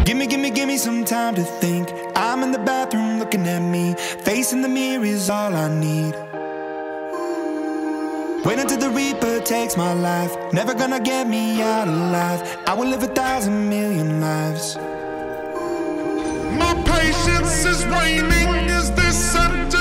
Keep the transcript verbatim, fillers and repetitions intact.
Gimme, gimme, gimme some time to think. I'm in the bathroom looking at me. Facing the mirror is all I need. Wait until the Reaper takes my life. Never gonna get me out alive. I will live a thousand million lives. My patience is waning. Is this a